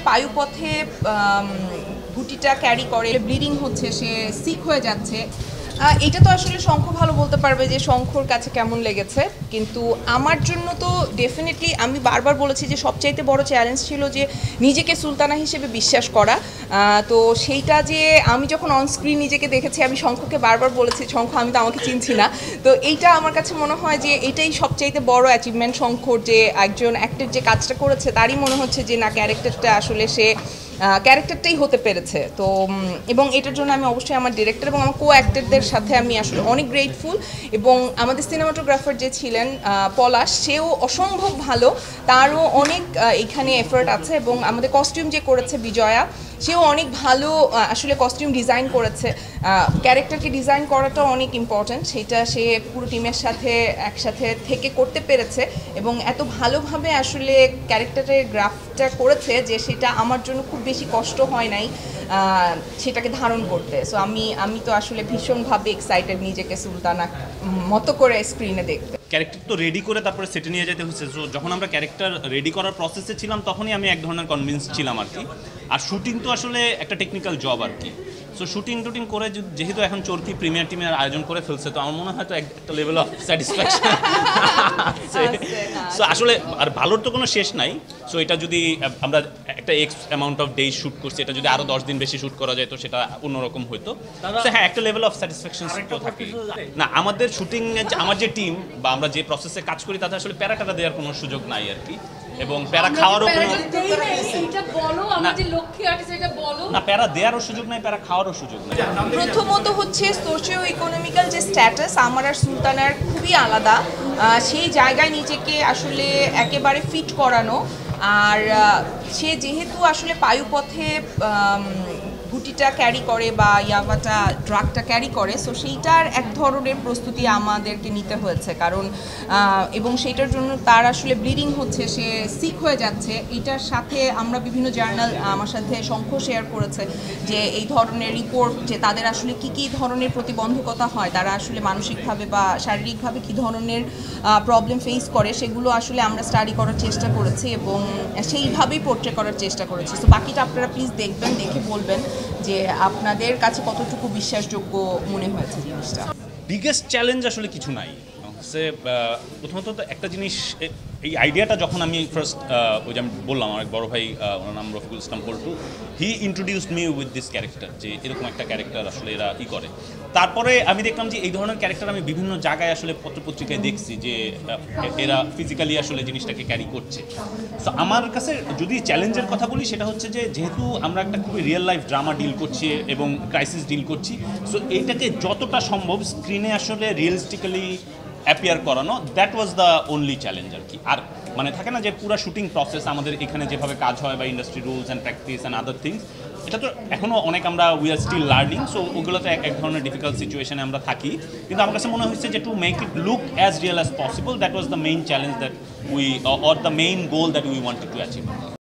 পায়ুপথে গুটিটা carry করে bleeding হচ্ছে, সে sick হয়ে যাচ্ছে। এটা তো আসলে শঙ্খ ভালো বলতে পারবে যে শঙ্খর কাছে কেমন লেগেছে, কিন্তু আমার জন্য তো ডেফিনেটলি আমি বারবার বলেছি যে সবচাইতে বড় চ্যালেঞ্জ ছিল যে নিজেকে সুলতানা হিসেবে বিশ্বাস করা। তো সেইটা যে আমি যখন অনস্ক্রিন নিজেকে দেখেছি, আমি শঙ্খকে বারবার বলেছি শঙ্খ আমি তো আমাকে চিনছি না। তো এইটা আমার কাছে মনে হয় যে এটাই সবচাইতে বড় অ্যাচিভমেন্ট শঙ্খর, যে একজন অ্যাক্টর যে কাজটা করেছে তারই মনে হচ্ছে যে না, ক্যারেক্টারটা আসলে সে ক্যারেক্টারটাই হতে পেরেছে। তো এবং এটার জন্য আমি অবশ্যই আমার ডিরেক্টর এবং আমার কো অ্যাক্টরদের সাথে আমি আসলে অনেক গ্রেটফুল। এবং আমাদের সিনেমাটোগ্রাফার যে ছিলেন পলাশ, সেও অসম্ভব ভালো, তারও অনেক এখানে এফোর্ট আছে। এবং আমাদের কস্টিউম যে করেছে বিজয়া, সেও অনেক ভালো আসলে কস্টিউম ডিজাইন করেছে। ক্যারেক্টারকে ডিজাইন করাটা অনেক ইম্পর্ট্যান্ট, সেটা সে পুরো টিমের সাথে একসাথে থেকে করতে পেরেছে এবং এত ভালোভাবে আসলে ক্যারেক্টারের গ্রাফটা করেছে যে সেটা আমার জন্য খুব বেশি কষ্ট হয় নাই সেটাকে ধারণ করতে। সো আমি তো আসলে ভীষণভাবে এক্সাইটেড নিজেকে সুলতানা মতো করে স্ক্রিনে দেখতে। ক্যারেক্টার তো রেডি করে তারপরে সেটে নিয়ে যেতে হচ্ছে। সো যখন আমরা ক্যারেক্টার রেডি করার প্রসেসে ছিলাম তখনই আমি এক ধরনের কনভিন্স ছিলাম আর কি। আর শুটিং তো আসলে একটা টেকনিক্যাল জব আর কি। সো শুটিং করে যেহেতু এখন চরকি প্রিমিয়ার টিমের আয়োজন করে ফেলছে, তো আমার মনে হয় তো একটা লেভেল অফ স্যাটিসফ্যাকশন। সো আসলে আর ভালোর তো কোনো শেষ নাই। সো এটা যদি আমরা একটা x amount of days shoot করছি, এটা যদি আরও 10 দিন বেশি শ্যুট করা যায় তো সেটা অন্যরকম হতো। হ্যাঁ, একটা লেভেল অফ স্যাটিসফ্যাকশন তো থাকে না। আমাদের শুটিং আমার যে টিম বা আমরা যে প্রসেসে কাজ করি তাতে আসলে প্যারাটাটা দেওয়ার কোনো সুযোগ নাই আর কি। এবং প্যারা খাওয়ারও কোনো না, প্যারা দেওয়ারও সুযোগ নাই, প্যারা খাওয়ারও সুযোগ নাই। প্রথমত হচ্ছে সোশিও ইকোনমিক্যাল যে স্ট্যাটাস আমার আর সুলতানার খুবই আলাদা। সেই জায়গায় নিজেকে আসলে একেবারে ফিট করানো। আর সে যেহেতু আসলে পায়ুপথে গুটিটা ক্যারি করে বা ইয়াবাটা ড্রাগটা ক্যারি করে, সো সেইটার এক ধরনের প্রস্তুতি আমাদেরকে নিতে হয়েছে। কারণ এবং সেইটার জন্য তার আসলে ব্লিডিং হচ্ছে, সে সিক হয়ে যাচ্ছে। এইটার সাথে আমরা বিভিন্ন জার্নাল আমার সাথে শঙ্খ শেয়ার করেছে যে এই ধরনের রিপোর্ট, যে তাদের আসলে কী ধরনের প্রতিবন্ধকতা হয়, তারা আসলে মানসিকভাবে বা শারীরিকভাবে কী ধরনের প্রবলেম ফেস করে, সেগুলো আসলে আমরা স্টাডি করার চেষ্টা করেছি এবং সেইভাবেই পোর্ট্রে করার চেষ্টা করেছি। সো বাকিটা আপনারা প্লিজ দেখবেন, দেখে বলবেন যে আপনাদের কাছে কতটুকু বিশ্বাসযোগ্য মনে হয়েছে জিনিসটা। বিগেস্ট চ্যালেঞ্জ আসলে কিছু নাই। সে প্রথমত একটা জিনিস, এই আইডিয়াটা যখন আমি ফার্স্ট ওই যে আমি বললাম আমার এক বড় ভাই, ওনার নাম Rafiqul Islam Paltu, he introduced me with this character, যে এরকম একটা ক্যারেক্টার আসলে এরা করে। তারপরে আমি দেখলাম যে এই ধরনের ক্যারেক্টার আমি বিভিন্ন জায়গায় আসলে পত্রপত্রিকায় দেখছি যে এরা ফিজিক্যালি আসলে জিনিসটাকে ক্যারি করছে। সো আমার কাছে যদি চ্যালেঞ্জের কথা বলি, সেটা হচ্ছে যে যেহেতু আমরা একটা খুবই রিয়েল লাইফ ড্রামা ডিল করছি এবং ক্রাইসিস ডিল করছি, সো এইটাকে যতটা সম্ভব স্ক্রিনে আসলে রিয়েলিস্টিক্যালি অ্যাপিয়ার করানো, that was the only challenge আর কি। আর মানে থাকে না যে পুরো শুটিং প্রসেস আমাদের এখানে যেভাবে কাজ হয় বা industry rules and practice and other things, এটা তো এখনও অনেক আমরা we are still learning. So ওগুলোতে এক ধরনের ডিফিকাল্ট সিচুয়েশনে আমরা থাকি। কিন্তু আমার কাছে মনে হয়েছে যে to make it look as real as possible, that was the main challenge that we or the main goal that we wanted to achieve.